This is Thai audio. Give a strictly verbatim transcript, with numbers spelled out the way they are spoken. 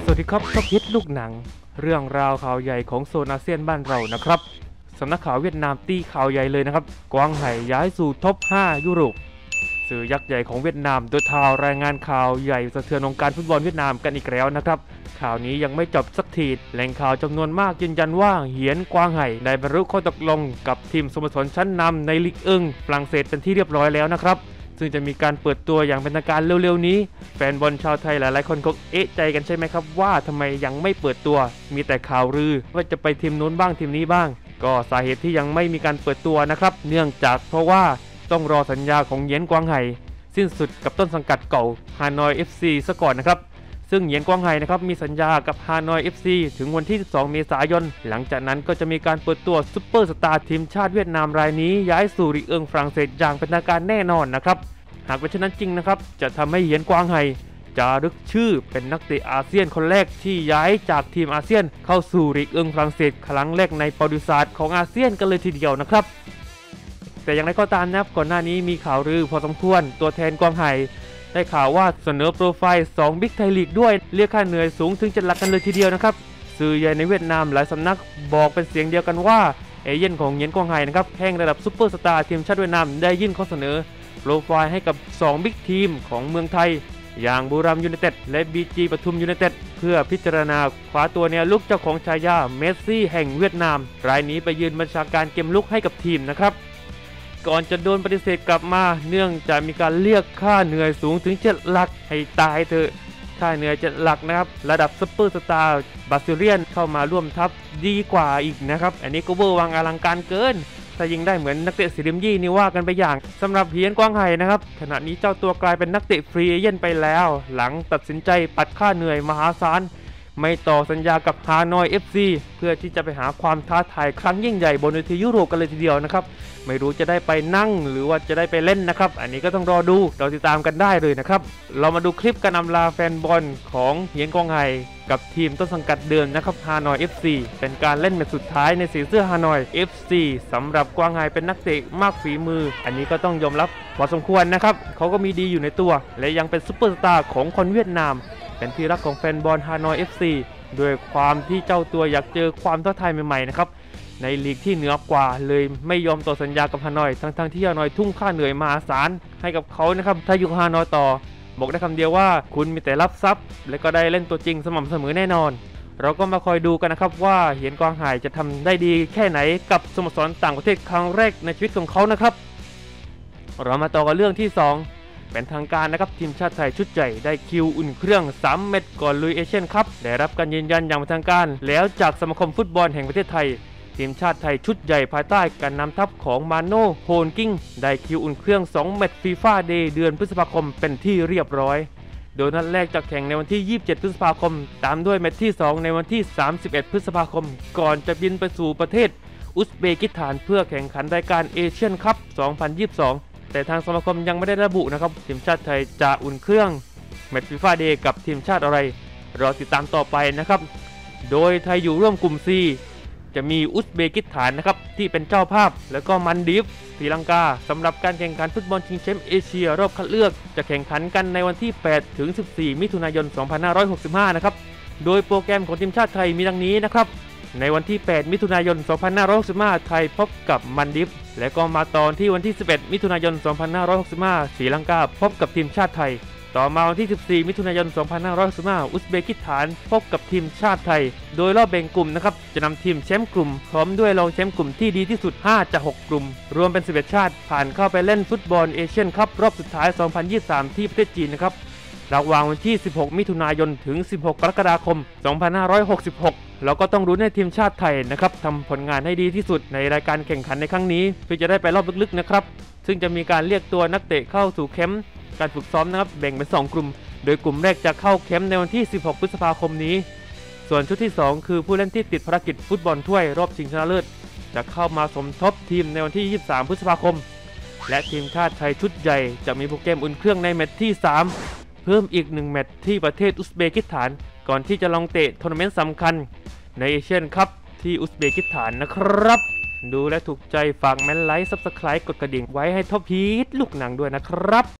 สวัสดีครับท็อปฮิตลูกหนังเรื่องราวข่าวใหญ่ของโซนอาเซียนบ้านเรานะครับสำนักข่าวเวียดนามตีข่าวใหญ่เลยนะครับกวางไห่ย้ายสู่ท็อปห้ายุโรปสื่อยักษ์ใหญ่ของเวียดนามเดอะทาวรายงานข่าวใหญ่สะเทือนวงการฟุตบอลเวียดนามกันอีกแล้วนะครับข่าวนี้ยังไม่จบสักทีแหล่งข่าวจำนวนมากยืนยันว่าเหียนกวางไห่ได้บรรลุข้อตกลงกับทีมสโมสรชั้นนำในลีกเอิงฝรั่งเศสเป็นที่เรียบร้อยแล้วนะครับซึ่งจะมีการเปิดตัวอย่างเป็นทางการเร็วๆนี้แฟนบอลชาวไทยหลายๆคนคงเอะใจกันใช่ไหมครับว่าทำไมยังไม่เปิดตัวมีแต่ข่าวลือว่าจะไปทีมนู้นบ้างทีมนี้บ้างก็สาเหตุที่ยังไม่มีการเปิดตัวนะครับเนื่องจากเพราะว่าต้องรอสัญญาของเหยียนกวางไห่สิ้นสุดกับต้นสังกัดเก่าฮานอย เอฟ ซี ซะก่อนนะครับซึ่งเหยียนกวางไห่นะครับมีสัญญากับฮานอย เอฟ ซี ถึงวันที่สิบสองเมษายนหลังจากนั้นก็จะมีการเปิดตัวซุปเปอร์สตาร์ทีมชาติเวียดนามรายนี้ย้ายสู่ลีกเอิงฝรั่งเศสอย่างเป็นทางการแน่นอนนะครับหากเป็นเช่นนั้นจริงนะครับจะทำให้เหยียนกวางไห่จารึกชื่อเป็นนักเตะอาเซียนคนแรกที่ย้ายจากทีมอาเซียนเข้าสู่ลีกเอิงฝรั่งเศสครั้งแรกในประวัติศาสตร์ของอาเซียนกันเลยทีเดียวนะครับแต่อย่างไรก็ตามนะครับก่อนหน้านี้มีข่าวลือพอสมควรตัวแทนกวางไห่ได้ข่าวว่าเสนอโปรไฟล์สองบิ๊กไทยลีกด้วยเรียกค่าเหนื่อยสูงถึงเจ็ดหลักกันเลยทีเดียวนะครับสื่อใหญ่ในเวียดนามหลายสำนักบอกเป็นเสียงเดียวกันว่าเอเย่นของเหยียนกวางไห่นะครับแข่งระดับซุปเปอร์สตาร์ทีมชาติเวียดนามได้ยื่นข้อเสนอโปรไฟล์ให้กับสองบิ๊กทีมของเมืองไทยอย่างบุรีรัมย์ยูไนเต็ดและ บี จี ปทุมยูไนเต็ดเพื่อพิจารณาคว้าตัวแนวลุกเจ้าของฉายาเมสซี่แห่งเวียดนามรายนี้ไปยืนบัญชาการเกมลุกให้กับทีมนะครับก่อนจะโดนปฏิเสธกลับมาเนื่องจากมีการเรียกค่าเหนื่อยสูงถึงเจ็ดหลักให้ตายเถอะค่าเหนื่อยเจ็ดหลักนะครับระดับซุปเปอร์สตาร์บราซิเลียนเข้ามาร่วมทัพดีกว่าอีกนะครับอันนี้ก็เวอร์วังอลังการเกินถ้ายิงได้เหมือนนักเตะสีริมยี่นี่ว่ากันไปอย่างสำหรับเหยียนกวางไห่นะครับขณะนี้เจ้าตัวกลายเป็นนักเตะฟรีเอเย่นไปแล้วหลังตัดสินใจปัดค่าเหนื่อยมหาศาลไม่ต่อสัญญากับฮานอย เอฟ ซี เพื่อที่จะไปหาความท้าทายครั้งยิ่งใหญ่บนเวทียุโรปกันเลยทีเดียวนะครับไม่รู้จะได้ไปนั่งหรือว่าจะได้ไปเล่นนะครับอันนี้ก็ต้องรอดูเราติดตามกันได้เลยนะครับเรามาดูคลิปการอำลาแฟนบอลของเหยียนกวางไห่กับทีมต้นสังกัดเดิมนะครับฮานอย เอฟ ซี เป็นการเล่นแมตช์สุดท้ายในสีเสื้อฮานอย เอฟ ซี สำหรับกวางไห่เป็นนักเตะมากฝีมืออันนี้ก็ต้องยอมรับพอสมควรนะครับเขาก็มีดีอยู่ในตัวและยังเป็นซุปเปอร์สตาร์ของคนเวียดนามเป็นที่รักของแฟนบอลฮานอย เอฟ ซี ด้วยความที่เจ้าตัวอยากเจอความท้าทายใหม่ๆนะครับในลีกที่เหนือกว่าเลยไม่ยอมต่อสัญญากับฮานอยทั้งๆที่ฮานอยทุ่มค่าเหนื่อยมหาศาลให้กับเขานะครับถ้าอยู่ฮานอยต่อบอกได้คำเดียวว่าคุณมีแต่รับทรัพย์และก็ได้เล่นตัวจริงสม่ำเสมอแน่นอนเราก็มาคอยดูกันนะครับว่าเหยียนกวางไห่จะทำได้ดีแค่ไหนกับสโมสรต่างประเทศครั้งแรกในชีวิตของเขานะครับเรามาต่อกันเรื่องที่สองเป็นทางการนะครับทีมชาติไทยชุดใหญ่ได้คิวอุ่นเครื่องสามเม็ดก่อนลุยเอเชียนคัพได้รับการยืนยันอย่างเป็นทางการแล้วจากสมาคมฟุตบอลแห่งประเทศไทยทีมชาติไทยชุดใหญ่ภายใต้การนำทัพของมาโน่โฮนกิ้งได้คิวอุ่นเครื่องสองเม็ดฟีฟ่าเดย์เดือนพฤษภาคมเป็นที่เรียบร้อยโดยนัดแรกจะแข่งในวันที่ยี่สิบเจ็ดพฤษภาคมตามด้วยแมตช์ที่สองในวันที่สามสิบเอ็ดพฤษภาคมก่อนจะบินไปสู่ประเทศอุซเบกิสถานเพื่อแข่งขันรายการเอเชียนคัพสองพันยี่สิบสองแต่ทางสมาคมยังไม่ได้ระบุนะครับทีมชาติไทยจะอุ่นเครื่องแมตช์ฟีฟ่าเดย์กับทีมชาติอะไรรอติดตามต่อไปนะครับโดยไทยอยู่ร่วมกลุ่ม ซี จะมีอุซเบกิสถานนะครับที่เป็นเจ้าภาพแล้วก็มันดีฟศรีลังกาสำหรับการแข่งขันฟุตบอลชิงแชมป์เอเชียรอบคัดเลือกจะแข่งขันกันในวันที่แปดถึงสิบสี่มิถุนายนสองพันห้าร้อยหกสิบห้านะครับโดยโปรแกรมของทีมชาติไทยมีดังนี้นะครับในวันที่แปดมิถุนายนสองพันห้าร้อยหกสิบห้าไทยพบกับมันดิฟและก็มาตอนที่วันที่สิบเอ็ดมิถุนายนสองพันห้าร้อยหกสิบห้าศรีลังกาพบกับทีมชาติไทยต่อมาวันที่สิบสี่มิถุนายนสองพันห้าร้อยหกสิบห้าอุซเบกิสถานพบกับทีมชาติไทยโดยรอบแบ่งกลุ่มนะครับจะนำทีมแชมป์กลุ่มพร้อมด้วยรองแชมป์กลุ่มที่ดีที่สุดห้าจากหกกลุ่มรวมเป็นสิบเอ็ดชาติผ่านเข้าไปเล่นฟุตบอลเอเชียนคัพรอบสุดท้ายสองพันยี่สิบสามที่ประเทศจีนนะครับระหว่างวันที่สิบหกมิถุนายนถึงสิบหกกรกฎาคมสองพันห้าร้อยหกสิบหกเราก็ต้องรุ้นให้ทีมชาติไทยนะครับทำผลงานให้ดีที่สุดในรายการแข่งขันในครั้งนี้เพื่อจะได้ไปรอบลึกๆนะครับซึ่งจะมีการเรียกตัวนักเตะเข้าสู่แคมป์การฝึกซ้อมนะครับแบ่งเป็นสองกลุ่มโดยกลุ่มแรกจะเข้าแคมป์ในวันที่สิบหกพฤษภาคมนี้ส่วนชุดที่สองคือผู้เล่นที่ติดภารกิจฟุตบอลถ้วยรอบชิงชนะเลิศจะเข้ามาสมทบทีมในวันที่ยี่สิบสามพฤษภาคมและทีมชาติไทยชุดใหญ่จะมีโปรแกรมอุ่นเครื่องในแมตช์ที่สามเพิ่มอีกหนึ่งแมตช์ที่ประเทศอุซเบกิสถานก่อนที่จะลงเตะทัวร์นาเมนต์สำคัญในเอเชียนคัพที่อุซเบกิสถานนะครับดูและถูกใจฝากแมนไลค์ซับสไครป์กดกระดิ่งไว้ให้ท็อปฮีทลูกหนังด้วยนะครับ